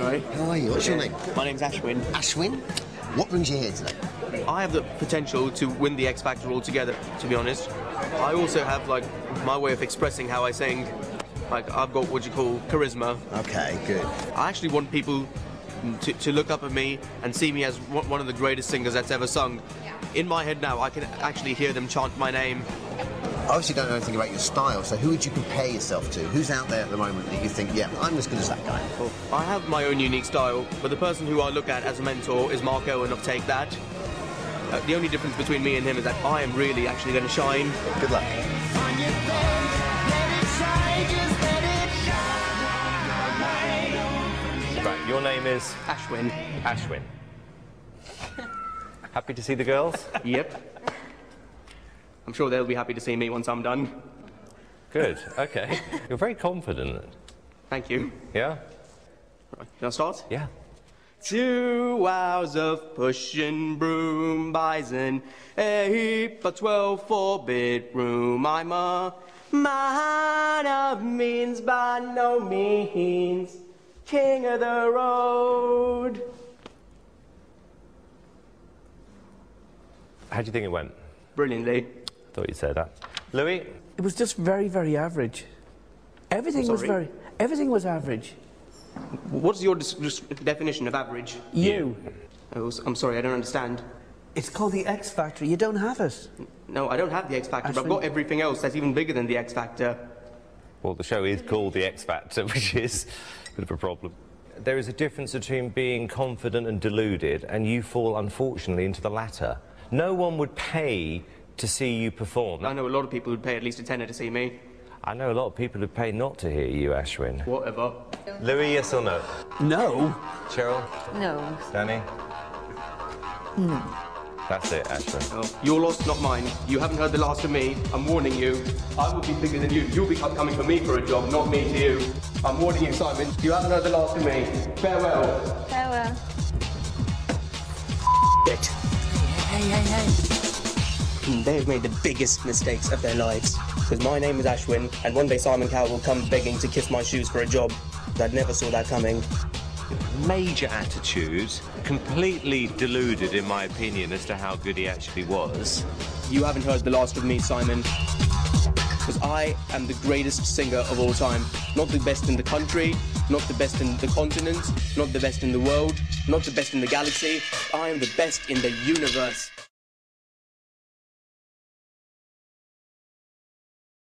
Hi. How are you? What's your name? My name's Ashwin. Ashwin? What brings you here today? I have the potential to win the X Factor altogether, to be honest. I also have, like, my way of expressing how I sing. Like, I've got what you call charisma. Okay, good. I actually want people to look up at me and see me as one of the greatest singers that's ever sung. In my head now, I can actually hear them chant my name. I obviously don't know anything about your style, so who would you compare yourself to? Who's out there at the moment that you think, yeah, I'm as good as that guy? Well, I have my own unique style, but the person who I look at as a mentor is Mark Owen of Take That. The only difference between me and him is that I am really actually going to shine. Good luck. Right, your name is? Ashwin. Ashwin. Happy to see the girls? Yep. I'm sure they'll be happy to see me once I'm done. Good, okay. You're very confident. Thank you. Yeah? Right, can I start? Yeah. 2 hours of pushing broom buys an 8 by 12 4-bedroom. I'm a man of means by no means, king of the road. How do you think it went? Brilliantly. Thought you'd say that. Louis? It was just very, very average. Everything was average. What's your definition of average? You. Oh, I'm sorry, I don't understand. It's called the X Factor. You don't have it. No, I don't have the X Factor, but I've got everything else that's even bigger than the X Factor. Well, the show is called The X Factor, which is a bit of a problem. There is a difference between being confident and deluded, and you fall, unfortunately, into the latter. No one would pay to see you perform. I know a lot of people who'd pay at least a tenner to see me. I know a lot of people who'd pay not to hear you, Ashwin. Whatever. Louis, yes or no? No. Cheryl? No. Danny? No. That's it, Ashwin. Oh, your loss, not mine. You haven't heard the last of me. I'm warning you. I will be bigger than you. You'll be coming for me for a job, not me to you. I'm warning you, Simon. You haven't heard the last of me. Farewell. Farewell. It. Hey. They have made the biggest mistakes of their lives. Because my name is Ashwin, and one day Simon Cowell will come begging to kiss my shoes for a job. I never saw that coming. Major attitude, completely deluded, in my opinion, as to how good he actually was. You haven't heard the last of me, Simon. Because I am the greatest singer of all time. Not the best in the country, not the best in the continent, not the best in the world, not the best in the galaxy. I am the best in the universe.